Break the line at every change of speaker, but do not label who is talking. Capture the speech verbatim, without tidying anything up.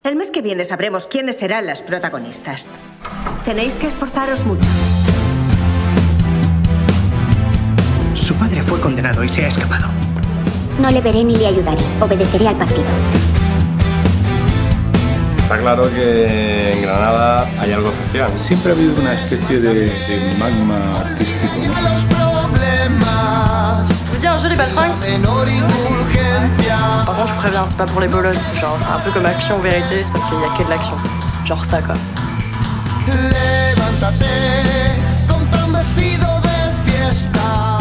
El mes que viene sabremos quiénes serán las protagonistas. Tenéis que esforzaros mucho.
Su padre fue condenado y se ha escapado.
No le veré ni le ayudaré. Obedeceré al partido.
Está claro que en Granada hay algo especial.
Siempre ha habido una especie de, de magma artístico, ¿no?
Vous dites un jeu des baltringues? Par contre, je préviens, c'est pas pour les bolosses. Genre, c'est un peu comme Action Vérité, sauf qu'il y a que de l'action. Genre ça, quoi.
Levántate, compra un vestido de fiesta.